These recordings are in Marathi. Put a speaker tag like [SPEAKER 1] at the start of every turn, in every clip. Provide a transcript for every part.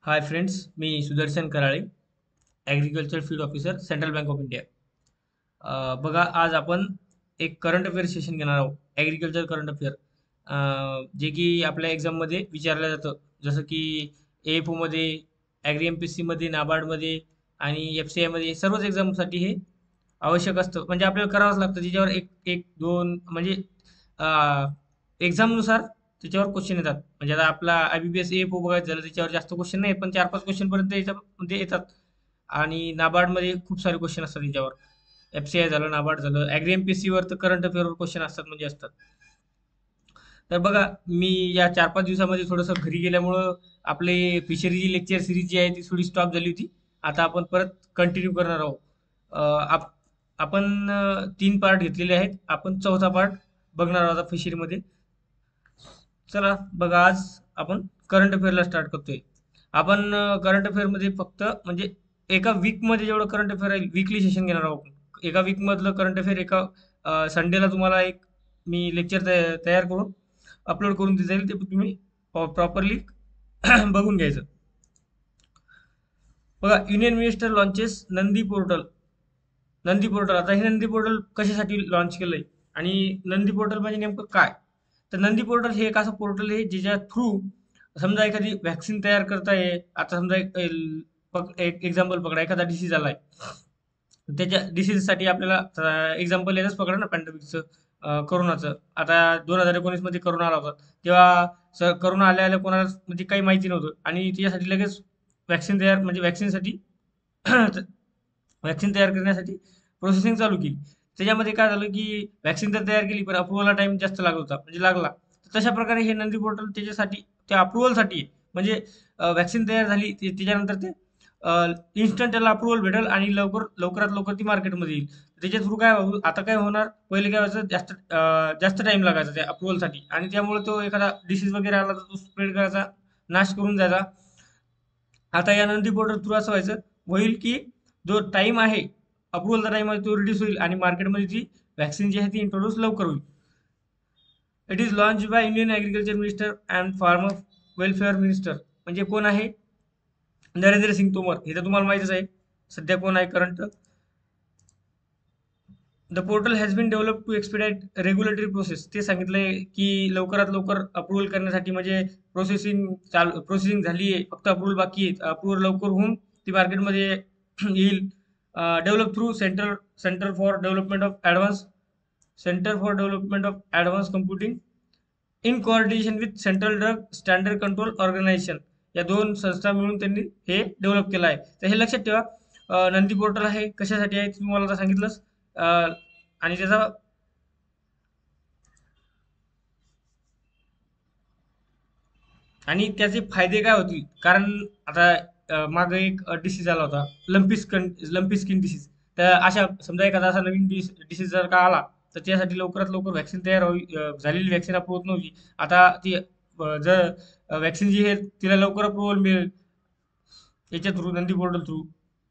[SPEAKER 1] हाय फ्रेंड्स, मी Sudarshan Karale, agriculture field officer, central bank of India. बघा, आज आपण एक करंट अफेअर सेशन घेणार आहोत. ॲग्रिकल्चर करंट अफेअर, जे की आपल्या एक्झाममध्ये विचारलं जातं. जसं की AFOमध्ये, ॲग्री MPSCमध्ये, नाबार्डमध्ये आणि FCIमध्ये सर्वच एक्झामसाठी हे आवश्यक असतं. म्हणजे आपल्याला करावंच लागतं. त्याच्यावर एक एक दोन म्हणजे एक्झामनुसार त्याच्यावर क्वेश्चन येतात. म्हणजे आता आपला IBPS AFO बघायचं झालं, त्याच्यावर जास्त क्वेश्चन नाही, पण 4-5 क्वेश्चन पर्यंत याच्यामध्ये येतात. आणि नाबार्डमध्ये खूप सारे क्वेश्चन असतात त्याच्यावर. FCI झालं, नाबार्ड झालं, ॲग्री MPSCवर तर करंट अफेअरवर क्वेश्चन असतात म्हणजे असतात. तर बघा, मी या 4-5 दिवसामध्ये थोडंसं घरी गेल्यामुळं आपले फिशरीची लेक्चर सिरीज जी आहे ती थोडी स्टॉप झाली होती. आता आपण परत कंटिन्यू करणार आहोत. अ, आपण 3 पार्ट घेतलेले आहेत. आपण चौथा पार्ट बघणार आहोत आता फिशरीमध्ये. चला बघा, आज आपण करंट अफेअरला स्टार्ट करतोय. आपण करंट अफेअरमध्ये फक्त म्हणजे एका वीकमध्ये जेवढं करंट अफेअर आहे, वीकली सेशन घेणार आहोत आपण. एका वीकमधलं करंट अफेअर एका संडेला तुम्हाला एक मी लेक्चर तयार करून अपलोड करून दिलं जाईल. ते तुम्ही प्रॉपरली बघून घ्यायचं. बघा, union minister launches Nandi portal. Nandi portal, आता हे नंदी पोर्टल कशासाठी लॉन्च केलंय आणि नंदी पोर्टल म्हणजे नेमकं काय? तर नंदी पोर्टल हे एक असं पोर्टल आहे ज्याच्या थ्रू समजा एखादी व्हॅक्सिन तयार करता येईल. आता समजा एक एक्झाम्पल पकडा, एखादा डिसीज आलाय, त्याच्या डिसीजसाठी आपल्याला एक्झाम्पल याच पकडा ना, पॅन्डेमिकचं, करोनाचं. आता 2019 मध्ये करोना आला होता, तेव्हा करोना आल्या आल्या कोणाला म्हणजे काही माहिती नव्हतं आणि त्याच्यासाठी लगेच व्हॅक्सिन तयार म्हणजे व्हॅक्सिनसाठी व्हॅक्सिन तयार करण्यासाठी प्रोसेसिंग चालू केली. त्याच्यामध्ये काय झालं की व्हॅक्सिन तर तयार केली, पण अप्रुव्हलला टाइम जास्त लागत होता, म्हणजे लागला. तर तशा प्रकारे हे नंदी पोर्टल त्याच्यासाठी, त्या अप्रुव्हलसाठी आहे. म्हणजे व्हॅक्सिन तयार झाली त्याच्यानंतर ते इन्स्टंट त्याला अप्रुव्हल भेटेल आणि लवकरात लवकर ती मार्केटमध्ये येईल. त्याच्या थ्रू काय आता काय होणार, पहिले काय व्हायचं, जास्त टाइम लागायचा त्या अप्रुव्हलसाठी आणि त्यामुळे तो एखादा डिसीज वगैरे आला तर तो स्प्रेड करायचा, नाश करून जायचा. आता या नंदी पोर्टल थ्रू असं होईल की जो टाइम आहे, अप्रुव्हलचा टाइम आहे, तो रिड्यूस होईल आणि मार्केटमध्ये जी व्हॅक्सिन जी आहे ती इंट्रोड्यूस लवकर होईल. It is launch by Indian agriculture minister and farmer welfare minister. म्हणजे कोण आहे? नरेंद्र सिंग तोमर. हे तर तुम्हाला माहितीच आहे, सध्या कोण आहे current. The portal has been develop to expedite regulatory process. ते सांगितलंय की लवकरात लवकर अप्रुव्हल करण्यासाठी, म्हणजे प्रोसेसिंग झाली आहे, फक्त अप्रुव्हल बाकी आहे. अप्रुव्हल लवकर होऊन ती मार्केटमध्ये येईल. Develop through centre for development of advance centre for development of advance computing in coordination with central drug standard control organisation. या दोन संस्था मिळून त्यांनी हे डेव्हलप केलं आहे. तर हे लक्षात ठेवा. नंदी पोर्टल आहे कशासाठी आहे ते तुम्हाला आता सांगितलंच. आणि त्याचा आणि त्याचे फायदे काय होतील, कारण आता मागे एक डिसीज आला होता, लंपी स्किन डिसीज. तर अशा समजा एखादा असा नवीन डिसीज जर का आला, तर त्यासाठी लवकरात लवकर व्हॅक्सिन तयार झालेली व्हॅक्सिन अप्रूव्ह होत नव्हती. आता ती जर व्हॅक्सिन जी आहे तिला लवकर अप्रुव्हल मिळेल याच्या थ्रू, नंदी पोर्टल थ्रू.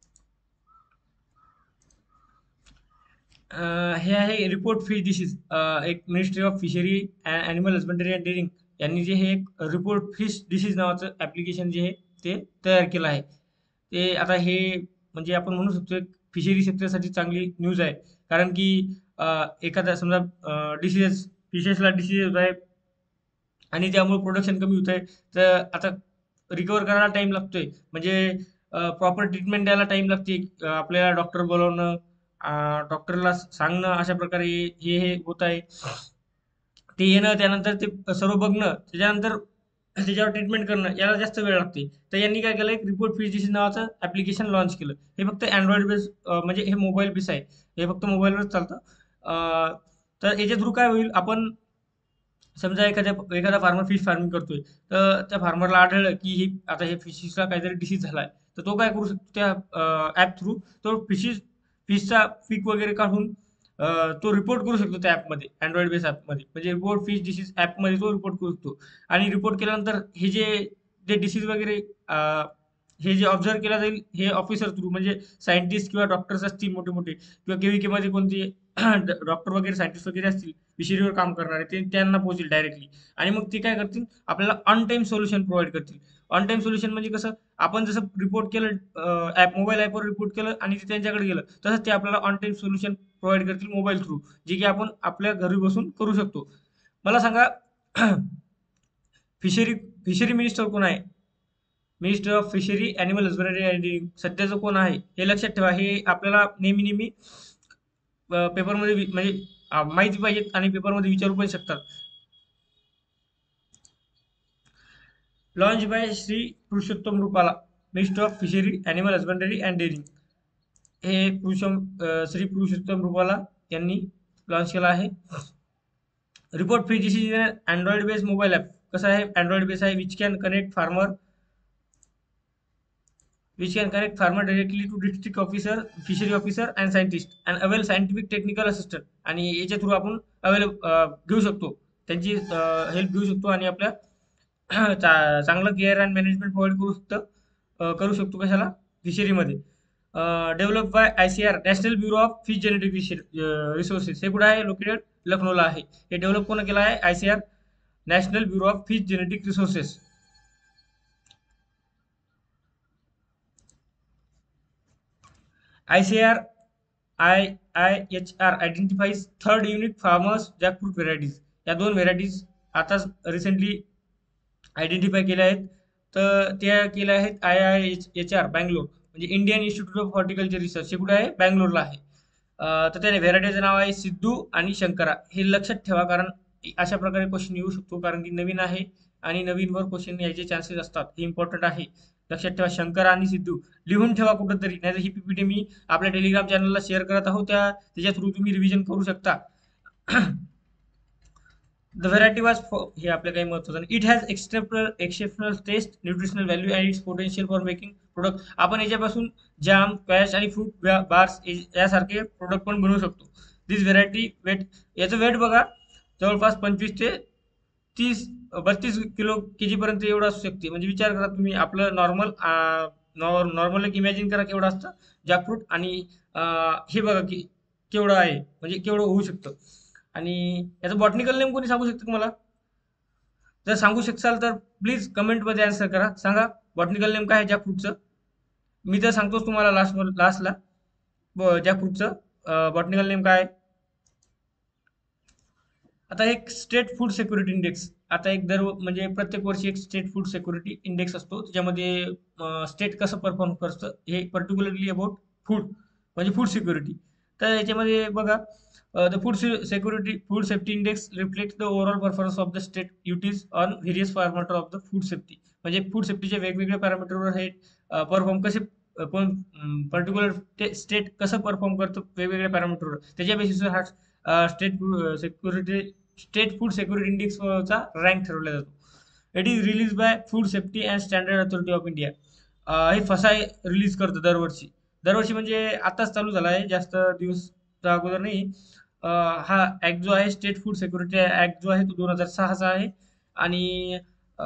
[SPEAKER 1] हे आहे रिपोर्ट फिश डिसीज. एक ministry of fishery and animal husbandry and dairying यांनी जे हे एक रिपोर्ट फिश डिसीज नावाचं ॲप्लिकेशन जे आहे ते तयार केलं आहे. ते आता हे म्हणजे आपण म्हणू शकतो एक फिशरी सेक्टरसाठी चांगली न्यूज आहे. कारण की एखादा समजा डिसीज, फिशेसला डिसीज होत आहे आणि त्यामुळे प्रोडक्शन कमी होत आहे, तर आता रिकवर करायला टाइम लागतोय. म्हणजे प्रॉपर ट्रीटमेंट द्यायला टाइम लागते. आपल्याला डॉक्टर बोलावणं, डॉक्टरला सांगणं अशा प्रकारे हे होत आहे. ते येणं, त्यानंतर ते सर्व बघणं, त्याच्यानंतर त्याच्यावर ट्रीटमेंट करणं, याला जास्त वेळ लागते. तर यांनी काय केलं, एक रिपोर्ट फीस डिसीज नावाचं ॲप्लिकेशन लॉन्च केलं. हे फक्त अँड्रॉइड बेस, म्हणजे हे मोबाईल बेस आहे. हे फक्त मोबाईलवरच चालतं. तर याच्या थ्रू काय होईल, आपण समजा एखादा फार्मर फिश फार्मिंग करतोय, तर त्या फार्मरला आढळलं की आता हे फिशला काहीतरी डिसीज झालाय. तर तो काय करू शकतो, त्या ॲप थ्रू तो फिशचा पीक वगैरे काढून तो रिपोर्ट करू शकतो त्या ॲपमध्ये, अँड्रॉइड बेस ॲपमध्ये. म्हणजे रिपोर्ट फिश डिसीज ॲपमध्ये तो रिपोर्ट करू शकतो. आणि रिपोर्ट केल्यानंतर हे जे जे डिसीज वगैरे हे जे ऑब्झर्व केला जाईल, हे ऑफिसर थ्रू, म्हणजे सायंटिस्ट किंवा डॉक्टर्स असतील मोठे मोठे, किंवा केव्हीके मध्ये कोणते डॉक्टर वगैरे, सायंटिस्ट वगैरे असतील फिशरीवर काम करणारे, ते त्यांना पोहोचेल डायरेक्टली. आणि मग ते काय करतील, आपल्याला ऑन टाइम सोल्युशन प्रोव्हाइड करतील. ऑन टाइम सोल्युशन म्हणजे कसं, आपण जसं रिपोर्ट केलं मोबाईल ॲपवर रिपोर्ट केलं आणि ते त्यांच्याकडे गेलं, तसंच ते आपल्याला ऑन टाइम सोल्युशन प्रोव्हाईड करतील मोबाईल थ्रू, जे की आपण आपल्या घरी बसून करू शकतो. मला सांगा फिशरी फिशरी मिनिस्टर कोण आहे? Minister of fishery, animal husbandry and dairying सध्याचं कोण आहे? हे लक्षात ठेवा. हे आपल्याला नेहमी नेहमी पेपरमध्ये म्हणजे माहिती पाहिजेत आणि पेपरमध्ये विचारू पण शकतात. Launch by Shri Purushottam Rupala, minister of fishery, animal husbandry and dairying. हे श्री पुरुषोत्तम रुपाला यांनी लॉन्च केला आहे. Report free this is Android based mobile app. कसं आहे? अँड्रॉइड बेस आहे, which can connect farmer directly to district officer, fishery officer and scientist and avail scientific technical assistant. आणि याच्या थ्रू आपण घेऊ शकतो, त्यांची हेल्प घेऊ शकतो आणि आपल्या चांगलं केअर अँड मॅनेजमेंट प्रोव्हाइड करू शकतो कशाला? फिशरीमध्ये. Develop by ICR, national bureau of fish genetic resources. हे कुठे आहे? लोकेटेड लखनौला आहे. हे डेव्हलप कोण केलं आहे? ICR, national bureau of fish genetic resources. ICR identifies third unique farmers jackfruit varieties. या दोन व्हेरायटीज आताच रिसेंटली आयडेंटिफाय केल्या आहेत. तर त्या केल्या आहेत IIHR बँगलोर, म्हणजे Indian institute of horticulture research. हे कुठे आहे? बँगलोरला आहे. तर त्याने व्हेरायटीचं नाव आहे सिद्धू आणि शंकरा. हे लक्षात ठेवा, कारण अशा प्रकारे क्वेश्चन येऊ शकतो, कारण की नवीन आहे आणि नवीनवर क्वेश्चन यायचे चान्सेस असतात. हे इम्पॉर्टंट आहे, लक्षात ठेवा. शंकरा आणि सिद्धू लिहून ठेवा कुठंतरी, नाहीतर ही PPT मी आपल्या टेलिग्राम चॅनलला शेअर करत आहोत, त्याच्या थ्रू तुम्ही रिव्हिजन करू शकता. द व्हेरायटी वाज हे आपल्या काही महत्वाचं नाही. It has exceptional taste, nutritional value and its potential for making product. आपण याच्यापासून जॅम, क्वॅश आणि फ्रूट बार्स यासारखे प्रोडक्ट पण बनवू शकतो. दिस व्हेरायटी वेट, याचं वेट बघा, जवळपास 25 ते 32 kg पर्यंत एवढं असू शकते. म्हणजे विचार करा तुम्ही, आपलं नॉर्मल एक इमॅजिन करा केवढं असतं जॅकफ्रूट, आणि हे बघा की केवढं आहे, म्हणजे केवढं होऊ शकतं. आणि याचं बॉटनिकल नेम कोणी सांगू शकतं का मला? जर सांगू शकाल तर प्लीज कमेंटमध्ये आन्सर करा. सांगा बॉटनिकल नेम काय आहे जॅकफ्रूटचं? मी तर सांगतोच तुम्हाला लास्टला जॅकफ्रूटचं बॉटनिकल नेम काय आहे. आता एक स्टेट फूड सिक्युरिटी इंडेक्स, आता एक म्हणजे प्रत्येक वर्षी एक स्टेट फूड सिक्युरिटी इंडेक्स असतो, त्याच्यामध्ये स्टेट कसं परफॉर्म करतं हे पर्टिक्युलरली अबाउट फूड, म्हणजे फूड सिक्युरिटी. तर याच्यामध्ये बघा, the food safety index reflect the overall performance of the state UTs on various parameter of the food safety. म्हणजे फूड सेफ्टीच्या वेगवेगळ्या पॅरामीटरवर हे परफॉर्म कसे, कोण पर्टिक्युलर स्टेट कसं परफॉर्म करतं वेगवेगळ्या पॅरामीटरवर, त्याच्या बेसिसवर हा स्टेट फूड सिक्युरिटी इंडेक्सचा रँक ठरवला जातो. It is release by food safety and standard authority of India. हे फसाय रिलीज करतं दरवर्षी. दरवर्षी म्हणजे आताच चालू झाला आहे, जास्त दिवस अगोदर नाही. हा ऍक्ट जो आहे, स्टेट फूड सिक्युरिटी ऍक्ट जो आहे, तो 2006चा आहे. आणि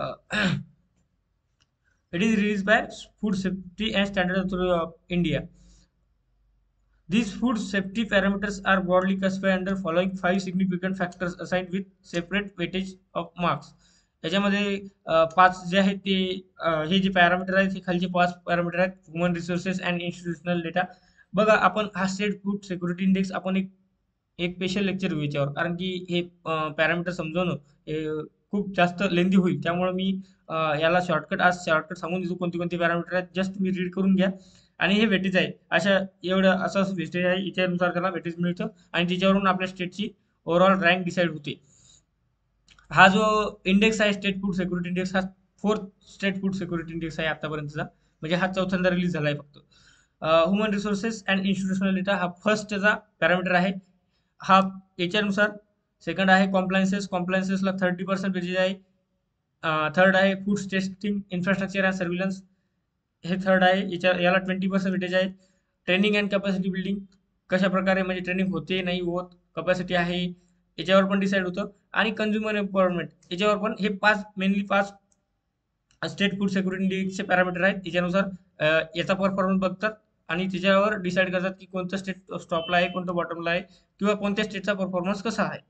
[SPEAKER 1] it is release by food safety and standard authority of India. These food safety parameters are broadly classified under following 5 significant factors assigned with separate weightage of marks. याच्यामध्ये 5 जे आहेत ते हे जे पॅरामीटर आहेत, हे खालचे 5 पॅरामीटर आहेत. Human resources and institutional data. बघा, आपण हा स्टेट फूड सिक्युरिटी इंडेक्स आपण एक एक स्पेशल लेक्चर घेऊ याच्यावर, कारण की हे पॅरामीटर समजवणं हे खूप जास्त लेंदी होईल. त्यामुळे मी याला आज शॉर्टकट सांगून देतो कोणते कोणते पॅरामीटर आहेत. जस्ट तुम्ही रीड करून घ्या. आणि हे वेटेज आहे, असं वेस्टेज आहे, याच्यानुसार त्याला वेटेज मिळतं आणि त्याच्यावरून आपल्या स्टेटची ओव्हरऑल रँक डिसाईड होते. हा जो इंडेक्स आहे, स्टेट फूड सिक्युरिटी इंडेक्स, हा 4th state food security index आहे आतापर्यंतचा, म्हणजे हा चौथ्यांदा रिलीज झाला आहे फक्त. Human resources and institutional data हा फर्स्टचा पॅरामीटर आहे. हा याच्यानुसार. सेकंड आहे कॉम्प्लायन्सेसला 30% वेटेज आहे. थर्ड आहे food testing infrastructure and surveillance, हे थर्ड आहे. याला 20% वेटेज आहे. ट्रेनिंग अँड कॅपॅसिटी बिल्डिंग, कशा प्रकारे म्हणजे ट्रेनिंग होते नाही होत, कपॅसिटी आहे, याच्यावर पण डिसाईड होतं. आणि कन्झ्युमर एम्पॉवरमेंट, याच्यावर पण. हे मेनली 5 स्टेट फूड सिक्युरिटी इंडेक्सचे पॅरामीटर आहेत. त्याच्यानुसार याचा परफॉर्मन्स बघतात आणि त्याच्यावर डिसाईड करतात की कोणतं स्टेट स्टॉपला आहे, कोणतं बॉटमला आहे, किंवा कोणत्या स्टेटचा परफॉर्मन्स कसा आहे.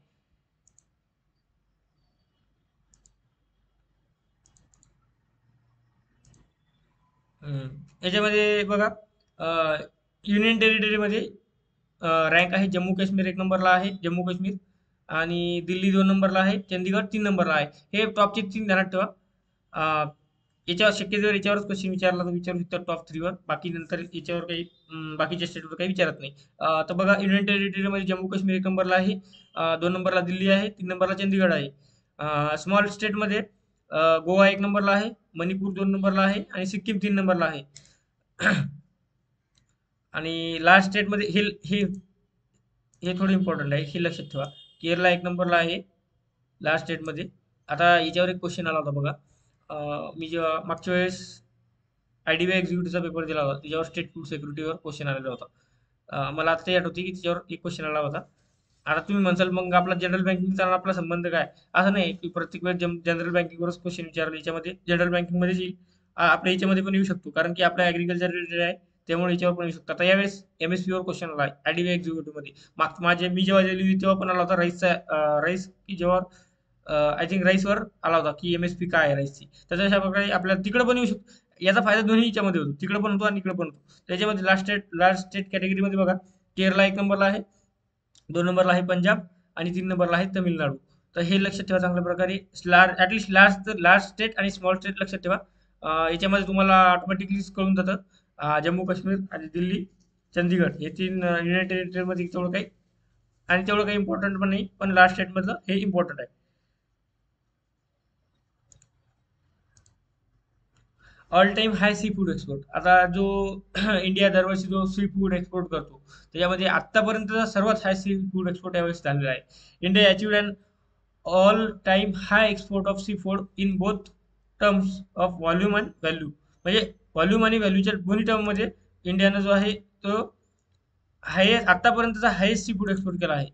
[SPEAKER 1] हम्म. याच्यामध्ये बघा, युनियन टेरिटरीमध्ये रँक आहे. जम्मू काश्मीर एक नंबरला आहे, जम्मू काश्मीर. आणि दिल्ली 2 नंबरला आहे, चंदीगड 3 नंबरला आहे. हे टॉपचे 3 ध्यानात ठेवा. अ, याच्यावर शक्य जर याच्यावरच क्वेश्चन विचारला तर विचारू शकतो टॉप 3 वर. बाकी नंतर याच्यावर काही बाकीच्या स्टेटवर काही विचारत नाही. तर बघा, युनियन टेरिटरीमध्ये जम्मू काश्मीर एक नंबरला आहे, 2 नंबरला दिल्ली आहे, 3 नंबरला चंदीगड आहे. स्मॉल स्टेटमध्ये गोवा एक नंबरला आहे, मणिपूर 2 नंबरला आहे आणि सिक्कीम 3 नंबरला आहे. आणि लास्ट स्टेटमध्ये हे हे हे थोडं इम्पॉर्टंट आहे, हे लक्षात ठेवा. केरला एक नंबरला आहे लास्ट स्टेटमध्ये. आता याच्यावर एक क्वेश्चन आला होता बघा. मी जेव्हा मागच्या वेळेस IDBI एक्झिक्युटिव्हचा पेपर दिला होता, त्याच्यावर स्टेट फूड सिक्युरिटीवर क्वेश्चन आलेला होता. मला आता ते आठवते की त्याच्यावर एक क्वेश्चन आला होता. आता तुम्ही म्हणसाल मग आपला जनरल बँकिंगचा आपला संबंध काय? असं नाही की प्रत्येक वेळेस जनरल बँकिंगवरच क्वेश्चन विचारले. याच्यामध्ये जनरल बँकिंगमध्येच येईल, आपल्या याच्यामध्ये पण येऊ शकतो, कारण की आपला ॲग्रिकल्चर रिलेटेड आहे, त्यामुळे याच्यावर पण येऊ शकतो. आता यावेळेस MSP वर क्वेश्चन आला आहे IDBI एक्झिक्युटिव्हमध्ये. मी जेव्हा दिली तेव्हा पण आला होता राईसचा. राईस की जेव्हा आय थिंक राईसवर आला होता की MSP काय आहे राईसची. तर अशा प्रकारे आपल्याला तिकडे पण येऊ शकतो. याचा फायदा दोन्ही याच्यामध्ये होतो, तिकडे पण होतो आणि इकडे पण होतो. त्याच्यामध्ये लास्ट स्टेट कॅटेगरीमध्ये बघा, केरला एक नंबरला आहे, 2 नंबरला आहे पंजाब आणि 3 नंबरला आहे तमिळनाडू. तर हे लक्षात ठेवा चांगल्या प्रकारे. ॲटलिस्ट लार्ज स्टेट आणि स्मॉल स्टेट लक्षात ठेवा. याच्यामध्ये तुम्हाला ऑटोमॅटिकली कळून जातं. जम्मू काश्मीर आणि दिल्ली, चंदीगड हे 3 युनायटेड टेरिटरीमध्ये तेवढं काही आणि तेवढं काही इम्पॉर्टंट पण नाही, पण लास्ट स्टेटमधलं हे इम्पॉर्टंट आहे. All time high sea food export. आता जो इंडिया दरवर्षी जो सी फूड एक्सपोर्ट करतो, त्याच्यामध्ये आतापर्यंतचा सर्वात हाय सी फूड एक्सपोर्ट यावेळेस झालेला आहे. India achieved an all time high export of sea food in both terms of volume and value. म्हणजे व्हॉल्यूम आणि व्हॅल्यूच्या दोन्ही टर्ममध्ये इंडियानं जो आहे तो हायेस्ट, आतापर्यंतचा हायेस्ट सी फूड एक्सपोर्ट केला आहे.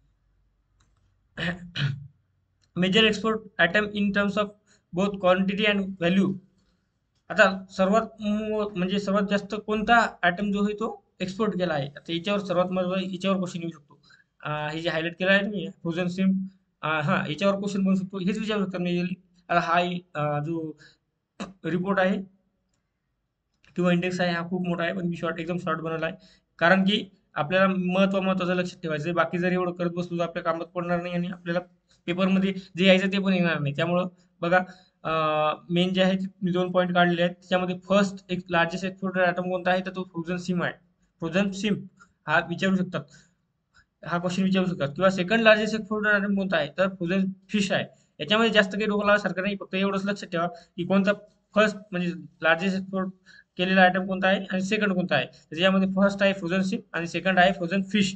[SPEAKER 1] Major export item in terms of both quantity and value. आता म्हणजे सर्वात जास्त कोणता आयटम जो आहे तो एक्सपोर्ट केला आहे, आता याच्यावर सर्वात महत्त्वाचं याच्यावर क्वेश्चन येऊ शकतो. हे जे हायलाइट केलं आहे तुम्ही फ्रोझन सिम, हां, याच्यावर क्वेश्चन बनू शकतो. हेच विचारू शकतात मेजरली. आता जो रिपोर्ट आहे किंवा इंडेक्स आहे, हा खूप मोठा आहे, पण मी एकदम शॉर्ट बनवला आहे. कारण की आपल्याला महत्त्वाचं लक्षात ठेवायचं आहे. बाकी जर एवढं करत बसलो तर आपल्या कामात पडणार नाही आणि आपल्याला पेपरमध्ये जे यायचं ते पण येणार नाही. त्यामुळं बघा, मेन जे आहे ते मी 2 पॉईंट काढलेले आहेत. त्याच्यामध्ये फर्स्ट एक लार्जेस्ट एक्सपोर्टर आयटम कोणता आहे, तर तो फ्रोझन सिम आहे. फ्रोझन सिम हा विचारू शकतात, हा क्वेश्चन विचारू शकतात. किंवा सेकंड लार्जेस्ट एक्सपोर्टर आयटम कोणता आहे, तर फ्रोझन फिश आहे. याच्यामध्ये जास्त काही डोकं लावायसारखं नाही, फक्त एवढंच लक्षात ठेवा की कोणता फर्स्ट म्हणजे लार्जेस्ट एक्सपोर्ट केलेला आयटम कोणता आहे आणि सेकंड कोणता आहे. त्याच्यामध्ये फर्स्ट आहे फ्रोझन सिम आणि सेकंड आहे फ्रोझन फिश.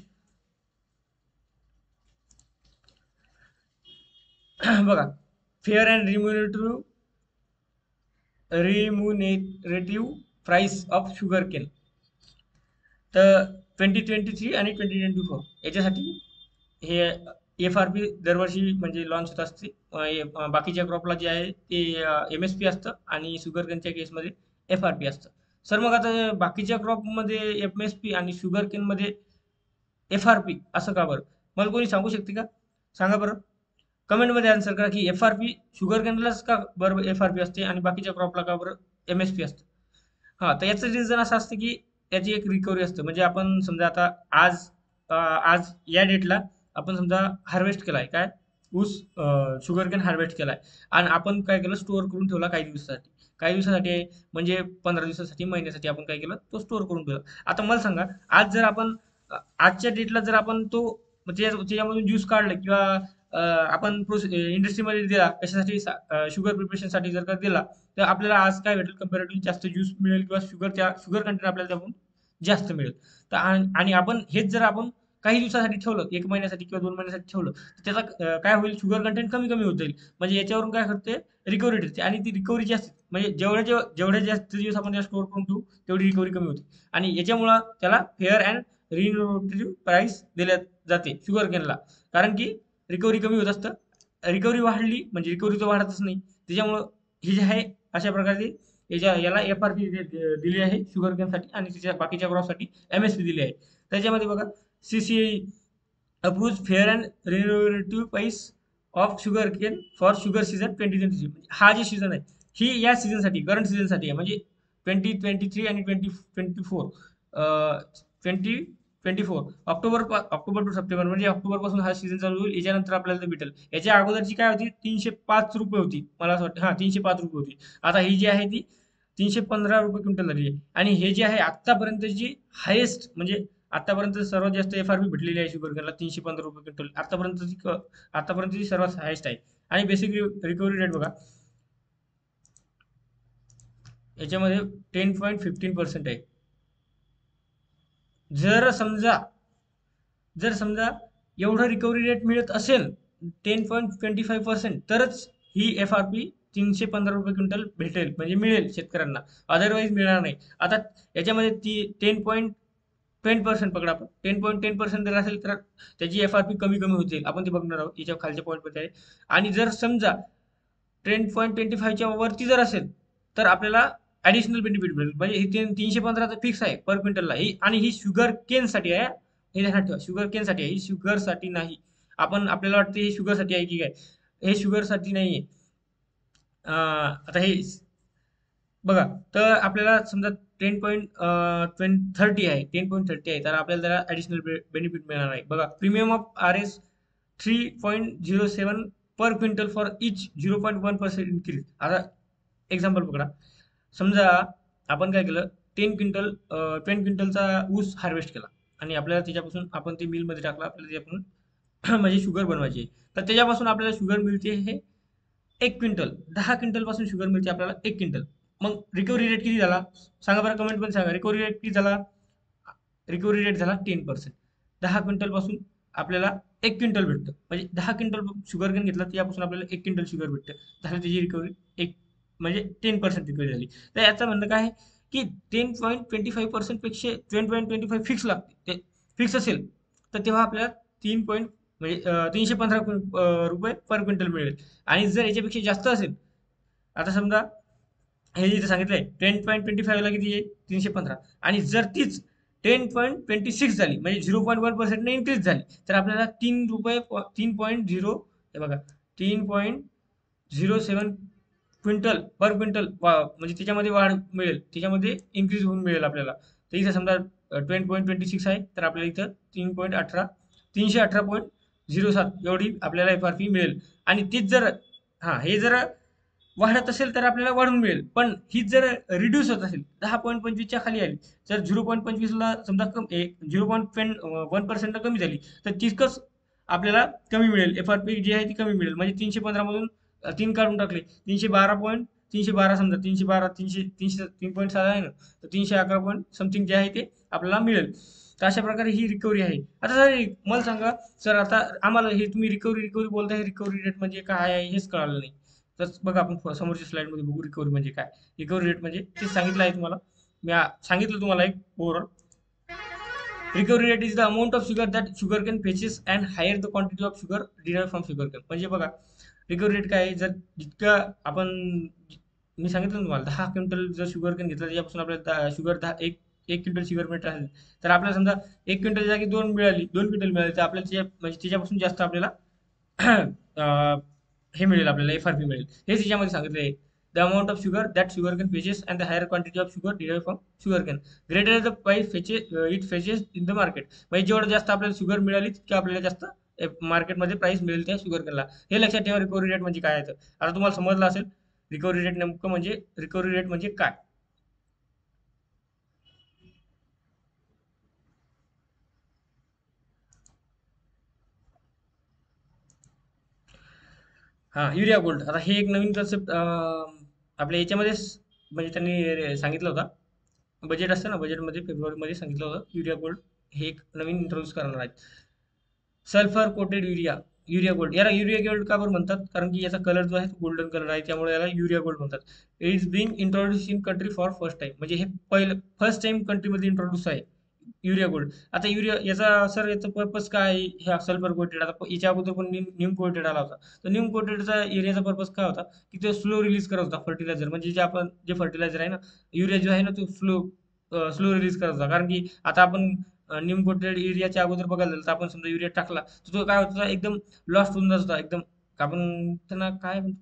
[SPEAKER 1] बघा, fair and remunerative price of sugar cane. तर 2023 आणि 2024 याच्यासाठी हे FRP दरवर्षी म्हणजे लॉन्च होत असते. बाकीच्या क्रॉपला जे आहे ते MSP असतं आणि शुगरकेनच्या केसमध्ये FRP असतं. सर मग आता बाकीच्या क्रॉपमध्ये MSP आणि शुगरकेनमध्ये FRP असं का बरं? मला कोणी सांगू शकते का? सांगा बरं. कमेंटमध्ये आन्सर करा की FRP शुगरकेनलाच का बरं FRP असते आणि बाकीच्या क्रॉपला का बरं MSP असतं? हां, तर याचं रिझन असं असतं की त्याची एक रिकव्हरी असते. म्हणजे आपण समजा आता आज या डेटला आपण समजा हार्वेस्ट केलाय काय, ऊस, शुगरकेन हार्वेस्ट केलाय आणि आपण काय केलं, स्टोअर करून ठेवला काही दिवसासाठी. काही दिवसासाठी आहे, म्हणजे 15 दिवसासाठी, महिन्यासाठी आपण काय केलं, तो स्टोअर करून ठेवला. आता मला सांगा, आज जर आपण आजच्या डेटला जर आपण तो म्हणजे त्याच्यामधून ज्यूस काढलं किंवा आपण इंडस्ट्रीमध्ये दिला कशासाठी, शुगर प्रिपरेशनसाठी जर का दिला, तर आपल्याला आज काय भेटेल, कंपॅरेटिव्हली जास्त ज्यूस मिळेल किंवा शुगर कंटेंट आपल्याला त्यातून जास्त मिळेल. तर आणि आपण हेच जर आपण काही दिवसासाठी ठेवलं, 1 महिन्यासाठी किंवा 2 महिन्यासाठी ठेवलं, तर त्याचा काय होईल, शुगर कंटेंट कमी कमी होत जाईल. म्हणजे याच्यावरून काय होते, रिकव्हरी ठरते आणि ती रिकव्हरी जास्त, म्हणजे जेवढे जास्त दिवस आपण त्या स्टोअर करून ठेवू तेवढी रिकव्हरी कमी होते. आणि याच्यामुळं त्याला फेअर अँड रिन्युएटिव्ह प्राइस दिल्या जाते शुगर केनला. कारण की रिकव्हरी कमी होत असतं. रिकव्हरी वाढली म्हणजे रिकव्हरी तर वाढतच नाही. त्याच्यामुळं हे जे आहे अशा प्रकारे याला FRP दिली आहे शुगर केनसाठी आणि त्याच्या बाकीच्या क्रॉपसाठी MSP दिली आहे. त्याच्यामध्ये बघा, CCI approve fair and remunerative price of sugar cane for sugar season 2023. हा जे सीझन आहे ही या सीझनसाठी, करंट सीझनसाठी आहे. म्हणजे 2023 आणि 2024 2024 ऑक्टोबर टू सप्टेंबर म्हणजे ऑक्टोबर पासून हा सीझन चालू होईल. याच्यानंतर आपल्याला ते भेटेल. याच्या अगोदरची काय होती, 305 रुपये होती, मला असं वाटतं. हा, 305 रुपये होती. आता ही जी आहे ती 315 रुपये क्विंटल झाली आहे. आणि हे जे आहे आतापर्यंतची हायेस्ट, म्हणजे आतापर्यंत सर्वात जास्त एफआरपी भेटलेली आहे शुगर केनला 315 रुपये क्विंटल. आतापर्यंतची सर्वात हायेस्ट आहे. आणि बेसिक रिकव्हरी रेट बघा, याच्यामध्ये 10.15% आहे. जर समजा जर समजा एवढा रिकव्हरी रेट मिळत असेल 10.25%, तरच ही एफ आर पी 315 रुपये क्विंटल भेटेल, म्हणजे मिळेल शेतकऱ्यांना. अदरवाईज मिळणार नाही. आता याच्यामध्ये ती 10.10% पकडा आपण. 10.10% जर असेल तर त्याची एफ आर पी कमी कमी होतील, आपण ते बघणार आहोत याच्या खालच्या पॉईंटमध्ये आहे. आणि जर समजा 10.25च्या वरती जर असेल तर आपल्याला ऍडिशनल बेनिफिट मिळेल. म्हणजे ही 315 तर फिक्स आहे पर क्विंटलला. ही आणि ही शुगर केनसाठी आहे. हे ध्यानात ठेवा, शुगर केनसाठी आहे, ही शुगरसाठी नाही. आपल्याला वाटते हे शुगरसाठी आहे की काय, हे शुगरसाठी नाही आहे. आता हे बघा, तर आपल्याला समजा 10.30 आहे, 10.30 आहे, तर आपल्याला त्याला ऍडिशनल बेनिफिट मिळणार आहे. बघा, premium of R S 3.07 per quintal for each 0.1% increase. आता एक्झाम्पल पकडा, समजा आपण काय केलं, 10 क्विंटलचा ऊस हार्वेस्ट केला आणि आपल्याला त्याच्यापासून आपण ते मिलमध्ये टाकला, आपल्याला त्याच्यापासून म्हणजे शुगर बनवायची आहे. तर त्याच्यापासून आपल्याला शुगर मिळते हे 1 क्विंटल. 10 क्विंटल पासून शुगर मिळते आपल्याला 1 क्विंटल. मग रिकव्हरी रेट किती झाला सांगा बरं, कमेंट पण सांगा. रिकव्हरी रेट किती झाला? रिकव्हरी रेट झाला 10%. 10 क्विंटल पासून आपल्याला 1 क्विंटल भेटतं. म्हणजे 10 क्विंटल शुगर केन घेतला त्यापासून आपल्याला 1 क्विंटल शुगर भेटतं. झालं त्याची रिकव्हरी, एक म्हणजे 10% रिकव्हरी झाली. तर याचं म्हणणं काय आहे की 10.25% पेक्षा 10.25 फिक्स लागते. ते फिक्स असेल तर तेव्हा आपल्याला म्हणजे 315 रुपये पर क्विंटल मिळेल. आणि जर याच्यापेक्षा जास्त असेल, आता समजा हे जिथे सांगितलंय 10.25 ला किती आहे, 315, आणि जर तीच 10.26 झाली म्हणजे 0.1% इन्क्रीज झाली, तर आपल्याला 3 रुपये 3.0, हे बघा, 3.07 क्विंटल पर क्विंटल म्हणजे त्याच्यामध्ये वाढ मिळेल, त्याच्यामध्ये इन्क्रीज होऊन मिळेल आपल्याला. तर इथं समजा 10.26 आहे, तर आपल्याला इथं 318.07 एवढी आपल्याला एफ आर पी मिळेल. आणि तीच जर, हे जर वाढत असेल तर आपल्याला वाढून मिळेल. पण हीच जर रिड्यूस होत असेल, 10.25च्या खाली आली, जर 0.25ला समजा 0.1% कमी झाली, तर तितकंच आपल्याला कमी मिळेल. एफ आर पी जी आहे ती कमी मिळेल. म्हणजे 315 मधून 3 काढून टाकले, 312 समजा, 3.7 आहे ना, तर 311 पॉईंट समथिंग जे आहे ते आपल्याला मिळेल. तर अशा प्रकारे ही रिकव्हरी आहे. आता सर मला सांगा, सर आता आम्हाला हे तुम्ही रिकव्हरी रिकव्हरी बोलताय, रिकव्हरी रेट म्हणजे काय आहे हेच कळालं नाही. तर बघा, आपण समोरच्या स्लाइड मध्ये बघू रिकव्हरी म्हणजे काय. रिकव्हरी रेट म्हणजे ते सांगितलं आहे तुम्हाला, मी सांगितलं तुम्हाला एक overall. Recovery rate is the amount of sugar that sugar cane fetches and higher the quantity of sugar derive from sugar cane. म्हणजे बघा, रिकव्हरी रेट काय आहे, जर जितकं आपण, मी सांगितलं ना तुम्हाला, 10 क्विंटल जर शुगर कॅन घेतला त्याच्यापासून आपल्याला शुगर 1 क्विंटल शुगर मिळत असेल, तर आपल्याला समजा 1 क्विंटल जागी 2 क्विंटल मिळाली, तर आपल्याला म्हणजे त्याच्यापासून जास्त आपल्याला हे मिळेल, आपल्याला एफ आर पी मिळेल. हे त्याच्यामध्ये सांगितलं आहे. The amount of sugar that sugar cane fetches and the higher quantity of sugar derive from sugar cane greater the price it fetches in the market. म्हणजे जेवढं जास्त आपल्याला शुगर मिळाली, तितकं आपल्याला जास्त मार्केटमध्ये प्राइस मिळेल त्या शुगर कॅनला. हे लक्षात ठेवा, रिकव्हरी रेट म्हणजे काय आहे. तर आता तुम्हाला समजलं असेल रिकव्हरी रेट नेमकं म्हणजे, रिकव्हरी रेट म्हणजे काय. Urea gold. आता हे एक नवीन कन्सेप्ट आपल्या याच्यामध्येच, म्हणजे त्यांनी सांगितलं होता, बजेट असतं ना, बजेटमध्ये फेब्रुवारीमध्ये सांगितलं होतं युरिया गोल्ड हे एक नवीन इंट्रोड्यूस करणार आहेत. Sulphur coated urea gold. याला युरिया गोल्ड का बरं म्हणतात, कारण की याचा कलर जो आहे तो गोल्डन कलर आहे, त्यामुळे याला युरिया गोल्ड म्हणतात. It is being introduce in country for first time. म्हणजे हे पहिलं फर्स्ट टाइम कंट्रीमध्ये इंट्रोड्यूस आहे युरिया गोल्ड. आता याचा सर, याचा पर्पज काय आहे, ह्या सल्फर कोटेड. आता याच्या अगोदर पण नीम कोटेड आला होता. तर नीम कोटेडचा एरियाचा पर्पज काय होता, की तो स्लो रिलीज करत होता फर्टिलायझर. म्हणजे जे फर्टिलायझर आहे ना, युरिया जो आहे ना, तो स्लो स्लो रिलीज करत होता. कारण की आता आपण नीम कोटेड युरियाच्या अगोदर बघायला झालं, तर आपण समजा युरिया टाकला तर तो काय होत होता, एकदम लॉस्ट होऊन जात होता एकदम. आपण त्यांना काय म्हणतो,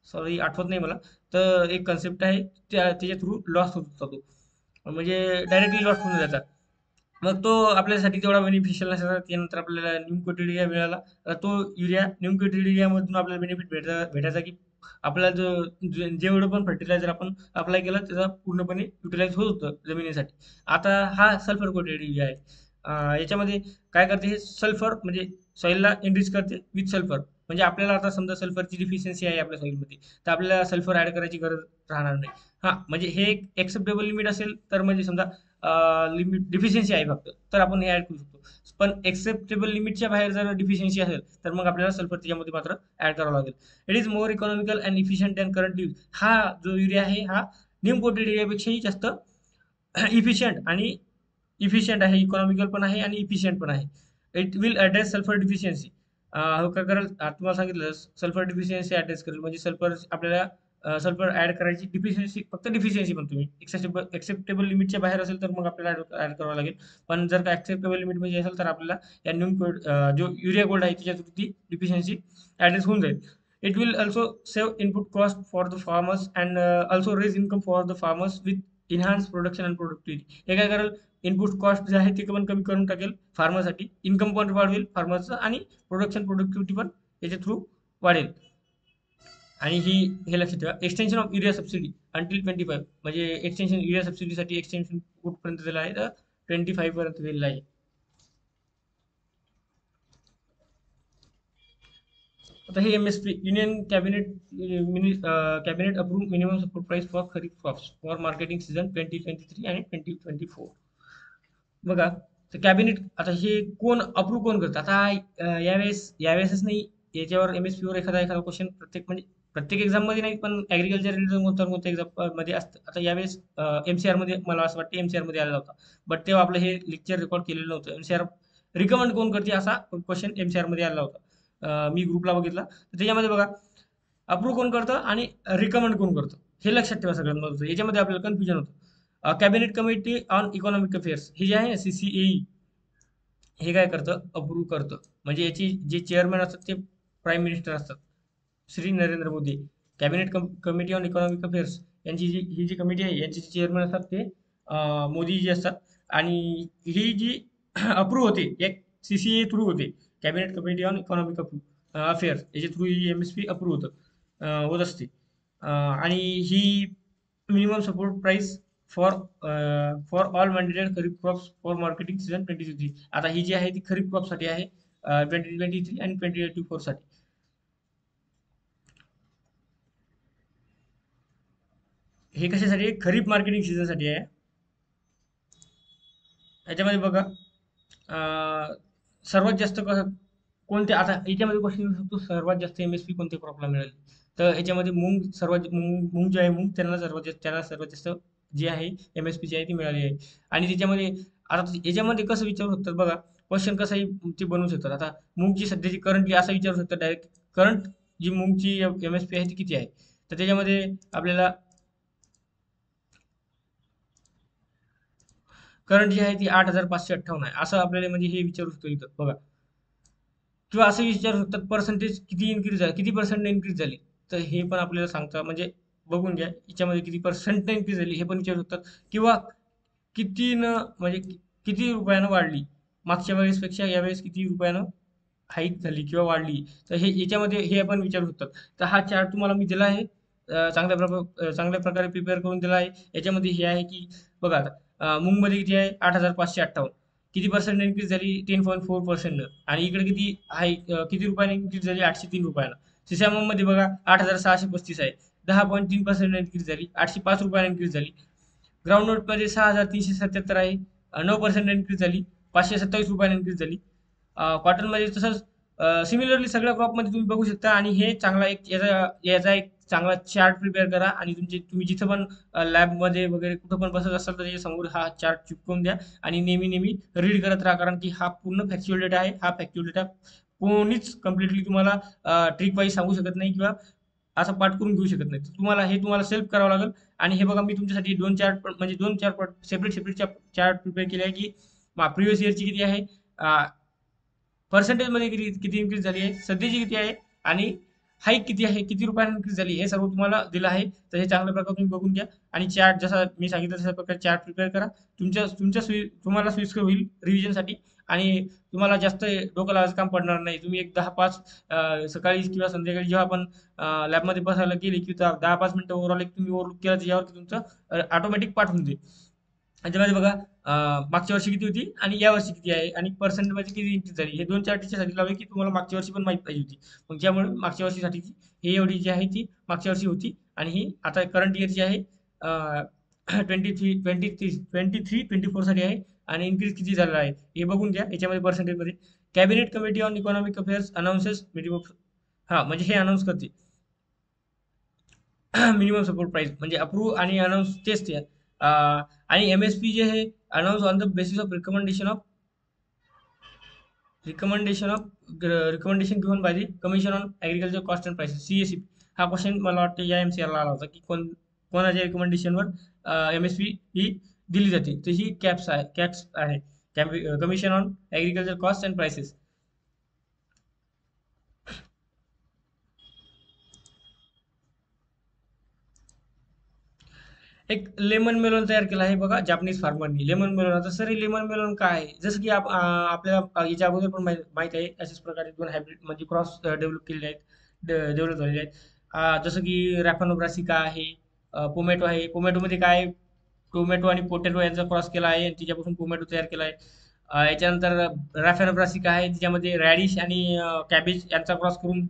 [SPEAKER 1] सॉरी आठवत नाही मला. तर एक कन्सेप्ट आहे, त्याच्या थ्रू लॉस होत होता तो, म्हणजे डायरेक्टली लॉस होऊन जायचा. मग तो आपल्यासाठी तेवढा बेनिफिशियल नसायचा. त्यानंतर आपल्याला न्यू कोटेड युरिया मिळाला. तो युरिया न्यू कोटेड युरियामधून आपल्याला बेनिफिट भेटायचा की आपल्याला जेवढं पण फर्टिलायझर आपण अप्लाय केलं त्याचा पूर्णपणे युटिलाइज होत होतं जमिनीसाठी. आता हा सल्फर कोटेड युरिया आहे. याच्यामध्ये काय करते, हे सल्फर म्हणजे सॉईलला एनरिच करते विथ सल्फर. म्हणजे आपल्याला आता समजा सल्फरची डिफिशियन्सी आहे आपल्या सॉईलमध्ये, तर आपल्याला सल्फर ऍड करायची गरज राहणार नाही. हां, म्हणजे हे एक एक्सेप्टेबल लिमिट असेल तर, म्हणजे समजा लिमिट डिफिशियन्सी आहे फक्त, तर आपण हे ऍड करू शकतो. पण एक्सेप्टेबल लिमिटच्या बाहेर जर डिफिशियन्सी असेल तर मग आपल्याला सल्फर त्याच्यामध्ये मात्र ऍड करावं लागेल. It is more economical and efficient and current use. हा जो युरिया आहे हा नीम कोटेड युरियापेक्षाही जास्त इफिशियंट आणि इफिशियंट आहे, इकॉनॉमिकल पण आहे आणि इफिशियंट पण आहे. It will address sulphur deficiency. हो काय करेल, तुम्हाला सांगितलं सल्फर डिफिशियन्सी ॲड्रेस करेल, म्हणजे सल्फर आपल्याला सल्फर ॲड करायची डिफिशियन्सी, फक्त डिफिशियन्सी पण तुम्ही एक्सेप्टेबल लिमिटच्या बाहेर असेल तर मग आपल्याला ॲड करावं लागेल. पण जर का एक्सेप्टेबल लिमिटमध्ये असेल तर आपल्याला या न्यू जो युरिया गोल्ड आहे त्याच्या थ्रू ती डिफिशियन्सी ॲड्रेस होऊन जाईल. It will also save input cost for the farmers and also raise income for the farmers with enhance production and productivity. हे काय करेल, इनपुट कॉस्ट जे आहे ते पण कमी करून टाकेल फार्मरसाठी, इन्कम पण वाढवेल फार्मरचं आणि प्रोडक्शन प्रोडक्टिव्हिटी पण याच्या थ्रू वाढेल. आणि हे लक्षात ठेवा, extension of urea subsidy until 25, म्हणजे एक्सटेन्शन युरिया सबसिडीसाठी एक्सटेन्शन कुठपर्यंत दिलं आहे तर 25 पर्यंत दिलेलं आहे. आता हे MSP union cabinet approve minimum support price for kharif crops for marketing season 2023 आणि 2024. बघा, तर कॅबिनेट आता हे कोण अप्रूव्ह कोण करतं आता, यावेळेसच नाही, याच्यावर एमएसपी वर एखादा एखादा क्वेश्चन प्रत्येक, म्हणजे प्रत्येक एक्झाम मध्ये नाही पण ऍग्रिकल्चर रिलेटेड कोणत्या एक्झाम मध्ये असतं. आता यावेळेस एमसीआर मध्ये, मला असं वाटतं एमसीआर मध्ये आलेला होता, बट तेव्हा आपलं हे लेक्चर रेकॉर्ड केलेलं नव्हतं. एमसीआर रिकमेंड कोण करते असा क्वेश्चन एमसीआर मध्ये आलेला होता. मी ग्रुपला बघितला तर त्याच्यामध्ये बघा, अप्रूव्ह कोण करतं आणि रिकमेंड कोण करतं हे लक्षात ठेवा सगळ्यात महत्त्वाचं. याच्यामध्ये आपल्याला कन्फ्युजन होतं. Cabinet committee on economic affairs हे जे आहे सीसीएई, हे काय करतं, अप्रूव्ह करतं. म्हणजे याची जे चेअरमॅन असतात ते प्राईम मिनिस्टर असतात, Shri Narendra Modi. Cabinet committee on economic affairs यांची ही जी कमिटी आहे यांचे चेअरमॅन असतात ते मोदीजी असतात. आणि ही जी अप्रूव्ह होते एक सीसीए थ्रू होते, cabinet committee on economic affairs, याच्या थ्रू ही एमएसपी अप्रूव्ह होत असते. आणि ही minimum support price for for all mandated kharif crops for marketing season 2023. आता ही जी आहे ती खरीप क्रॉपसाठी आहे, 2023 आणि 2024 साठी. हे कशासाठी आहे, खरीप मार्केटिंग सीझनसाठी आहे. याच्यामध्ये बघा, सर्वात जास्त कोणते, आता याच्यामध्ये क्वेश्चन येऊ शकतो सर्वात जास्त एमएसपी कोणत्या क्रॉपला मिळाली. तर याच्यामध्ये मूग, सर्वात मूग जे आहे, मूग त्याला सर्वात जास्त जे आहे एमएसपी जी आहे ती मिळाली आहे. आणि त्याच्यामध्ये आता याच्यामध्ये कसं विचारू शकतात बघा, क्वेश्चन कसंही ते बनवू शकतात. आता मूगची सध्याची करंटली असं विचारू शकतात डायरेक्ट, करंट जी मूगची एमएसपी आहे ती किती आहे. तर त्याच्यामध्ये आपल्याला करंट जी आहे ती 8,558 आहे, असं आपल्याला म्हणजे हे विचारू शकतो इथं बघा. किंवा असं विचारू शकतात पर्सेंटेज किती इन्क्रीज झाली, किती पर्सेंट इन्क्रीज झाली. तर हे पण आपल्याला सांगता, म्हणजे बघून घ्या याच्यामध्ये किती पर्सेंट इन्क्रीज झाली हे पण विचारू शकतात. किंवा किती न म्हणजे किती रुपयानं वाढली, मागच्या वेळेसपेक्षा यावेळेस किती रुपयानं हाईक झाली किंवा वाढली. तर हे याच्यामध्ये हे आपण विचारू शकतात. तर हा चार्ट तुम्हाला मी दिला आहे, चांगल्या प्रकारे प्रिपेअर करून दिला आहे. याच्यामध्ये हे आहे की बघा आता, मूगमध्ये किती आहे, 8,558, किती पर्सेंट इन्क्रीज झाली, 10.4%. आणि इकडे किती आहे, किती रुपयाने इन्क्रीज झाली, 803 रुपयानं. सिसाममध्ये बघा 8,635 आहे, 10.3% इन्क्रीज झाली, 805 रुपयाने इन्क्रीज झाली. ग्राउंड नोटमध्ये 6,377 आहे, 9% इन्क्रीज झाली, 527 रुपयाने इन्क्रीज झाली. कॉटनमध्ये तसंच सिमिलरली सगळ्या क्रॉपमध्ये तुम्ही बघू शकता. आणि हे चांगला एक याचा याचा एक चांगला चार्ट प्रिपेअर करा आणि तुम्ही जिथं पण लॅबमध्ये वगैरे कुठं पण बसत असाल तर त्याच्यासमोर हा चार्ट चिपकवून द्या आणि नेहमी नेहमी रीड करत राहा. कारण की हा पूर्ण फॅक्च्युअल डेटा आहे. हा फॅक्च्युअल डेटा कोणीच कम्प्लिटली तुम्हाला ट्रिक वाईज सांगू शकत नाही किंवा असं पाठ करून घेऊ शकत नाही. तर तुम्हाला सेल्फ करावं लागेल. आणि हे बघा, मी तुमच्यासाठी दोन चार्ट, म्हणजे दोन चार सेपरेट सेपरेट चार्ट प्रिपेअर केले आहे की प्रिव्हियस इयरची किती आहे, पर्सेंटेजमध्ये किती किती इन्क्रीज झाली आहे, सध्याची किती आहे, आणि हाईक किती आहे, किती रुपयाने इन्क्रीज झाली, हे सर्व तुम्हाला दिलं आहे. तर हे चांगल्या प्रकारे तुम्ही बघून घ्या आणि चार्ट जसा मी सांगितलं तशा प्रकारे चार्ट प्रिपेअर करा. तुमच्या तुम्हाला सोयीस्कर होईल रिव्हिजनसाठी आणि तुम्हाला जास्त डोकं लावायचं काम पडणार नाही. तुम्ही एक 10-5 सकाळी किंवा संध्याकाळी जेव्हा आपण लॅबमध्ये बसायला गेले की 10-5 मिनिटं ओव्हरऑल एक तुम्ही ओव्हरलूक केला त्याच्यावरती तुमचं ऑटोमॅटिक पाठ होऊन जाईल. त्याच्यामध्ये बघा मागच्या वर्षी किती होती आणि या वर्षी किती आहे आणि पर्सेंटमध्ये किती इन्क्रीज झाली, हे 2-4 टीचरसाठी लावले की तुम्हाला मागच्या वर्षी पण माहीत पाहिजे होती. मग ज्यामुळे मागच्या वर्षीसाठीची हे एवढी जी आहे ती मागच्या वर्षी होती आणि ही आता करंट इयरची आहे 23-24 साठी आहे आणि इन्क्रीज किती झालेला आहे हे बघून घ्या. याच्यामध्ये पर्सेंटेजमध्ये cabinet committee on economic affairs announces minimum, हां म्हणजे हे अनाउन्स करते मिनिमम सपोर्ट प्राइस म्हणजे अप्रूव्ह आणि अनाउन्स तेच ते आणि एम-एस-पी जे आहे announce on the basis of recommendation given by the commission on agriculture cost and prices CAC. हा क्वेश्चन मला वाटतं या एम-सी-आरला आला होता की कोणाच्या रिकमेंडेशनवर एम-एस-पी ही दिली जाते. तर ही कॅप्स आहे commission on agriculture cost and prices. एक लेमन मेलन तयार केला आहे बघा जापनीज फार्मरनी. लेमन मेलन, आता सर हे लेमन मेलन काय आहे? जसं की आपल्याला याच्या अगोदर पण माहित आहे अशाच प्रकारे 2 हायब्रिड म्हणजे क्रॉस डेव्हलप केलेले आहेत, डेव्हलप झालेले आहेत. जसं की रॅफॅनो ब्रासिका आहे, पोमॅटो आहे. पोमॅटोमध्ये काय आहे, टोमॅटो आणि पोटॅटो यांचा क्रॉस केला आहे आणि त्याच्यापासून टोमॅटो तयार केला आहे. याच्यानंतर रॅफॅनो ब्रासिका आहे, त्याच्यामध्ये रॅडिश आणि कॅबेज यांचा क्रॉस करून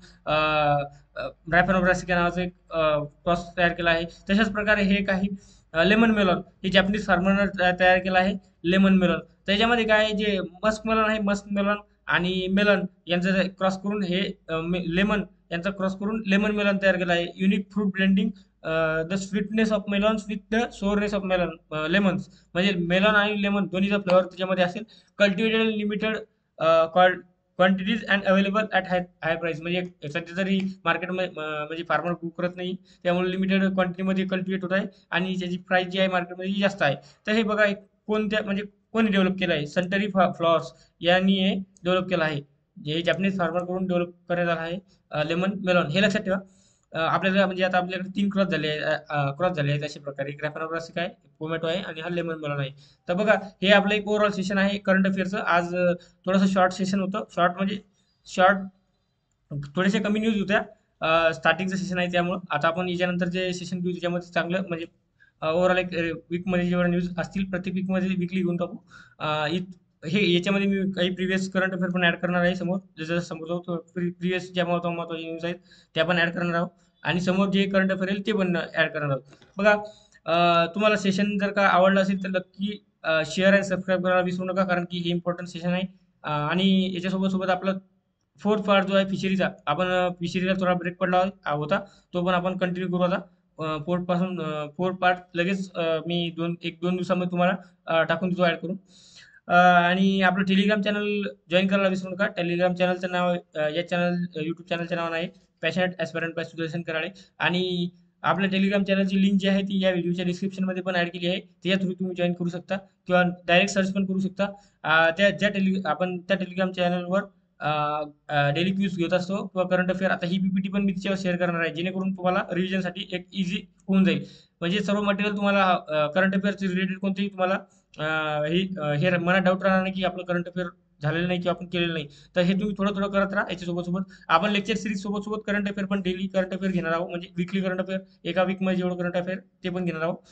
[SPEAKER 1] रॅफॅनो ब्रासिका नावाचं एक क्रॉस तयार केला आहे. तशाच प्रकारे हे काही लेमन मेलन हे जॅपनीज फार्मरनं तयार केलं आहे. लेमन मेलन त्याच्यामध्ये काय आहे, जे मस्क मेलन आहे, मस्क मेलन आणि मेलन यांचा क्रॉस करून हे लेमन यांचा क्रॉस करून लेमन मेलन तयार केला आहे. Unique fruit blending the sweetness of melons with the sourness of lemons, म्हणजे मेलन आणि लेमन दोन्हीचा फ्लेवर त्याच्यामध्ये असेल. Cultivated limited quantities and available at high price, म्हणजे सध्या तरी मार्केटमध्ये म्हणजे फार्मर ग्रो करत नाही, त्यामुळे लिमिटेड क्वांटिटीमध्ये कल्टिवेट होत आहे आणि त्याची प्राईस जी आहे मार्केटमध्ये जास्त आहे. तर हे बघा कोणत्या म्हणजे कोणी डेव्हलप केलं आहे, सनटरी फ्लॉवर्स यांनी हे डेव्हलप केलं आहे. हे जॅपनीज फार्मरकडून डेव्हलप करण्यात आलं आहे लेमन मेलॉन. हे लक्षात ठेवा. आपल्याला म्हणजे आता आपल्याकडे 3 क्रॉस झाले आहेत अशा प्रकारे. एक रॅफॅनो ब्रासिका आहे, टोमॅटो आहे आणि हा लेमन मेलॉन आहे. तर बघा हे आपलं एक ओव्हरऑल सेशन आहे करंट अफेअरचं. आज थोडंसं शॉर्ट सेशन होतं. शॉर्ट म्हणजे शॉर्ट, थोडेसे कमी न्यूज होत्या. स्टार्टिंगचं सेशन आहे त्यामुळं. आता आपण याच्यानंतर जे सेशन घेऊ त्याच्यामध्ये चांगलं म्हणजे ओव्हरऑल एक वीकमध्ये जेवढ्या न्यूज असतील प्रत्येक वीकमध्ये वीकली घेऊन टाकू. हे याच्यामध्ये मी काही प्रिव्हियस करंट अफेअर पण ॲड करणार आहे समोर. जसं समोर जाऊ प्रिव्हियस ज्या महत्त्वाच्या न्यूज आहेत त्या पण ॲड करणार आहोत आणि समोर जे करंट अफेअर येईल ते पण ॲड करणार आहोत. बघा तुम्हाला सेशन जर का आवडलं असेल तर नक्की शेअर आणि सबस्क्राईब करायला विसरू नका, कारण की हे इम्पॉर्टंट सेशन आहे. आणि याच्यासोबत सोबत आपलं फोर्थ पार्ट जो आहे फिशरीचा, आपण फिशरीला थोडा ब्रेक पडला होता, तो पण आपण कंटिन्यू करू आता. फोर्थ पार्ट लगेच मी 1-2 दिवसामध्ये तुम्हाला टाकून देतो ॲड करून. आणि आपलं टेलिग्राम चॅनल जॉईन करायला विसरू नका. टेलिग्राम चॅनलचं नाव या यूट्यूब चॅनलचं नाव आहे passionate aspirant by Sudarshan Karale. आणि आपल्या टेलिग्राम चॅनलची लिंक जी आहे ती या व्हिडिओच्या डिस्क्रिप्शनमध्ये पण ॲड केली आहे. त्याच्या थ्रू तुम्ही जॉईन करू शकता किंवा डायरेक्ट सर्च पण करू शकता. आपण त्या टेलिग्राम चॅनलवर डेली क्यूज घेत असतो किंवा करंट अफेअर. आता ही पीपीटी पण मी तिच्यावर शेअर करणार आहे, जेणेकरून तुम्हाला रिव्हिजनसाठी एक इझी होऊन जाईल. म्हणजे सर्व मटेरियल तुम्हाला करंट अफेअरचे रिलेटेड कोणतेही तुम्हाला हे मनात डाऊट राहणार नाही की आपलं करंट अफेअर झालेलं नाही किंवा आपण केलेलं नाही. तर हे तुम्ही थोडं थोडं करत राहा. याच्यासोबत सोबत आपण लेक्चर सिरीज सोबत सोबत करंट अफेअर पण डेली करंट अफेअर घेणार आहोत, म्हणजे वीकली करंट अफेअर एका वीकमध्ये जेवढं करंट अफेअर ते पण घेणार आहोत.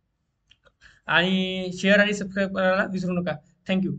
[SPEAKER 1] आणि शेअर आणि सबस्क्राईब करायला विसरू नका. थँक्यू.